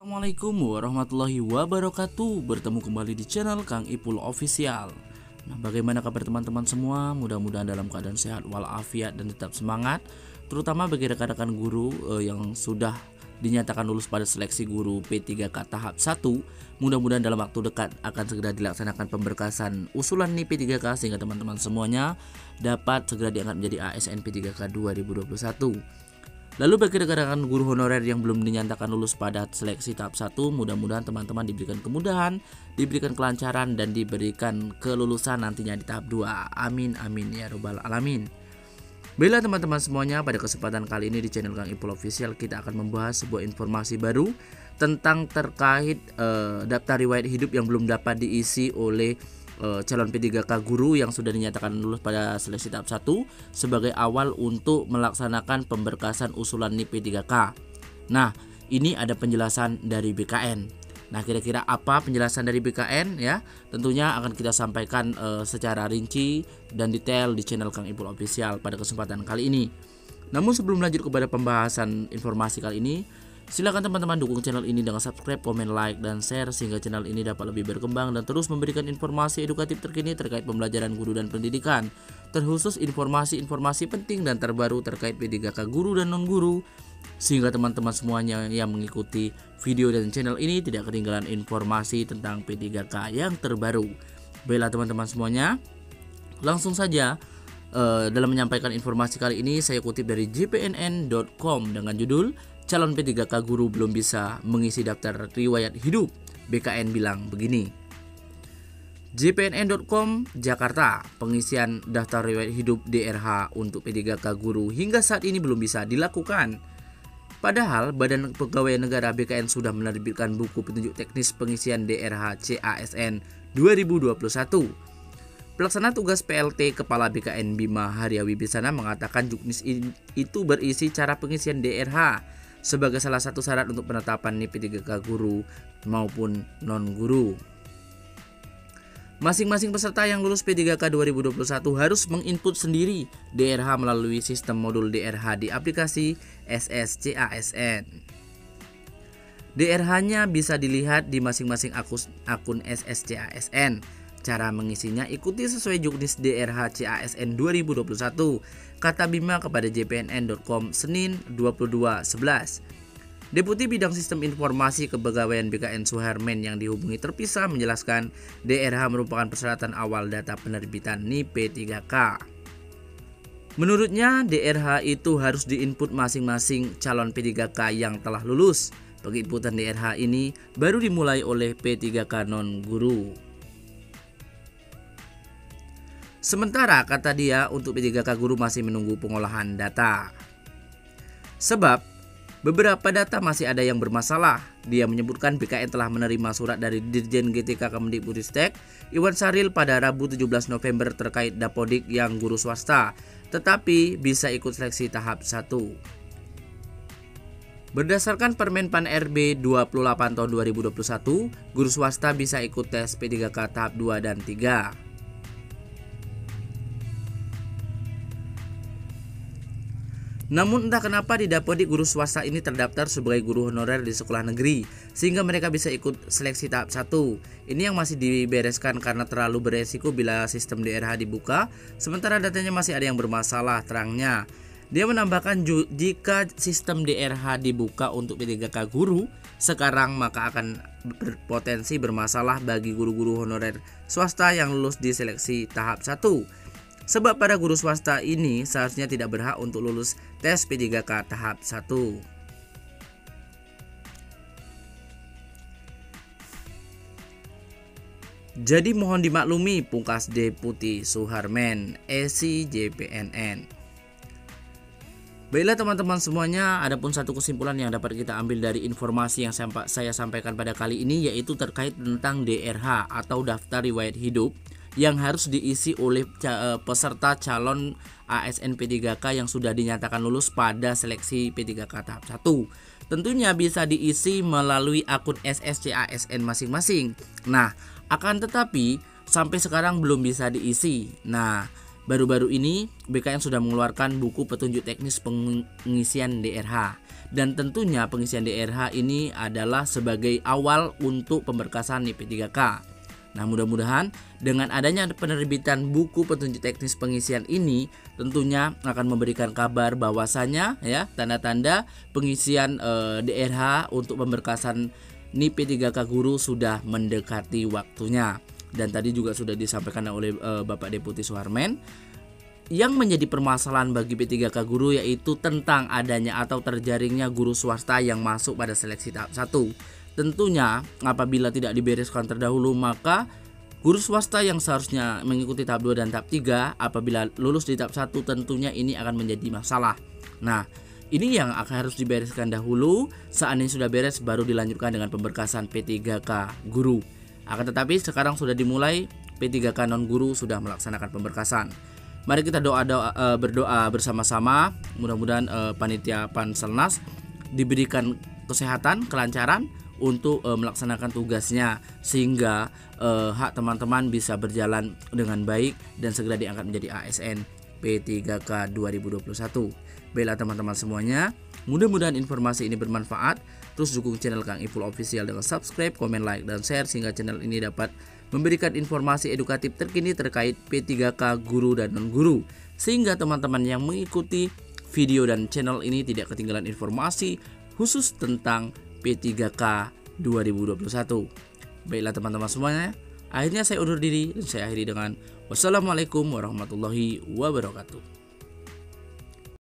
Assalamualaikum warahmatullahi wabarakatuh. Bertemu kembali di channel Kang Ipul Official. Nah, bagaimana kabar teman-teman semua? Mudah-mudahan dalam keadaan sehat walafiat dan tetap semangat. Terutama bagi rekan-rekan guru yang sudah dinyatakan lulus pada seleksi guru P3K tahap 1. Mudah-mudahan dalam waktu dekat akan segera dilaksanakan pemberkasan usulan NIP P3K sehingga teman-teman semuanya dapat segera diangkat menjadi ASN P3K 2021. Lalu bagi rekan-rekan guru honorer yang belum dinyatakan lulus pada seleksi tahap 1, mudah-mudahan teman-teman diberikan kemudahan, diberikan kelancaran, dan diberikan kelulusan nantinya di tahap 2. Amin amin ya robbal alamin. Baiklah teman-teman semuanya, pada kesempatan kali ini di channel Kang Ipul Official kita akan membahas sebuah informasi baru tentang terkait daftar riwayat hidup yang belum dapat diisi oleh calon P3K guru yang sudah dinyatakan lulus pada seleksi tahap 1 sebagai awal untuk melaksanakan pemberkasan usulan NIP P3K. Nah, ini ada penjelasan dari BKN. Nah, kira-kira apa penjelasan dari BKN ya? Tentunya akan kita sampaikan secara rinci dan detail di channel Kang Ipul Official pada kesempatan kali ini. Namun sebelum lanjut kepada pembahasan informasi kali ini, silakan teman-teman dukung channel ini dengan subscribe, komen, like, dan share sehingga channel ini dapat lebih berkembang dan terus memberikan informasi edukatif terkini terkait pembelajaran guru dan pendidikan, terkhusus informasi-informasi penting dan terbaru terkait P3K guru dan non-guru, sehingga teman-teman semuanya yang mengikuti video dan channel ini tidak ketinggalan informasi tentang P3K yang terbaru. Baiklah teman-teman semuanya, langsung saja dalam menyampaikan informasi kali ini saya kutip dari jpnn.com dengan judul calon P3K guru belum bisa mengisi daftar riwayat hidup. BKN bilang begini. jpnn.com Jakarta, pengisian daftar riwayat hidup DRH untuk P3K guru hingga saat ini belum bisa dilakukan. Padahal Badan Kepegawaian Negara BKN sudah menerbitkan buku petunjuk teknis pengisian DRH CASN 2021. Pelaksana tugas PLT Kepala BKN Bima Haryawibisana mengatakan juknis itu berisi cara pengisian DRH sebagai salah satu syarat untuk penetapan NIP P3K guru maupun non-guru. Masing-masing peserta yang lulus P3K 2021 harus menginput sendiri DRH melalui sistem modul DRH di aplikasi SSCASN. DRH-nya bisa dilihat di masing-masing akun SSCASN. Cara mengisinya ikuti sesuai juknis DRH CASN 2021, kata Bima kepada jpnn.com Senin 22/11. Deputi Bidang Sistem Informasi Kepegawaian BKN Suherman yang dihubungi terpisah menjelaskan DRH merupakan persyaratan awal data penerbitan NIP P3K. Menurutnya DRH itu harus diinput masing-masing calon P3K yang telah lulus. Penginputan DRH ini baru dimulai oleh P3K non-guru. Sementara kata dia untuk P3K guru masih menunggu pengolahan data. Sebab beberapa data masih ada yang bermasalah. Dia menyebutkan BKN telah menerima surat dari Dirjen GTK Kemendikbudristek Iwan Syahril pada Rabu 17 November terkait Dapodik yang guru swasta, tetapi bisa ikut seleksi tahap 1. Berdasarkan Permen Pan RB 28 tahun 2021, guru swasta bisa ikut tes P3K tahap 2 dan 3. Namun entah kenapa di Dapodik guru swasta ini terdaftar sebagai guru honorer di sekolah negeri sehingga mereka bisa ikut seleksi tahap 1. Ini yang masih dibereskan karena terlalu beresiko bila sistem DRH dibuka sementara datanya masih ada yang bermasalah, terangnya. Dia menambahkan jika sistem DRH dibuka untuk P3K guru sekarang maka akan berpotensi bermasalah bagi guru-guru honorer swasta yang lulus di seleksi tahap 1. Sebab para guru swasta ini seharusnya tidak berhak untuk lulus tes P3K tahap 1. Jadi mohon dimaklumi, pungkas Deputi Suherman, ESI JPNN. Baiklah teman-teman semuanya, adapun satu kesimpulan yang dapat kita ambil dari informasi yang saya sampaikan pada kali ini yaitu terkait tentang DRH atau daftar riwayat hidup yang harus diisi oleh peserta calon ASN P3K yang sudah dinyatakan lulus pada seleksi P3K tahap 1. Tentunya bisa diisi melalui akun SSCASN masing-masing. Nah, akan tetapi sampai sekarang belum bisa diisi. Nah, baru-baru ini BKN sudah mengeluarkan buku petunjuk teknis pengisian DRH. Dan tentunya pengisian DRH ini adalah sebagai awal untuk pemberkasan NIP P3K. Nah, mudah-mudahan dengan adanya penerbitan buku petunjuk teknis pengisian ini tentunya akan memberikan kabar bahwasanya ya tanda-tanda pengisian DRH untuk pemberkasan NIP P3K guru sudah mendekati waktunya. Dan tadi juga sudah disampaikan oleh Bapak Deputi Suharmen, yang menjadi permasalahan bagi P3K guru yaitu tentang adanya atau terjaringnya guru swasta yang masuk pada seleksi tahap 1. Tentunya apabila tidak dibereskan terdahulu, maka guru swasta yang seharusnya mengikuti tahap 2 dan tahap 3 apabila lulus di tahap 1 tentunya ini akan menjadi masalah. Nah, ini yang akan harus dibereskan dahulu. Seandainya sudah beres baru dilanjutkan dengan pemberkasan P3K guru. Akan tetapi sekarang sudah dimulai, P3K non guru sudah melaksanakan pemberkasan. Mari kita berdoa bersama-sama. Mudah-mudahan panitia Panselnas diberikan kesehatan, kelancaran untuk melaksanakan tugasnya sehingga hak teman-teman bisa berjalan dengan baik dan segera diangkat menjadi ASN P3K 2021. Baiklah teman-teman semuanya, mudah-mudahan informasi ini bermanfaat. Terus dukung channel Kang Ipul Official dengan subscribe, komen, like, dan share sehingga channel ini dapat memberikan informasi edukatif terkini terkait P3K guru dan non-guru, sehingga teman-teman yang mengikuti video dan channel ini tidak ketinggalan informasi khusus tentang P3K 2021. Baiklah teman-teman semuanya, akhirnya saya undur diri dan saya akhiri dengan wassalamualaikum warahmatullahi wabarakatuh.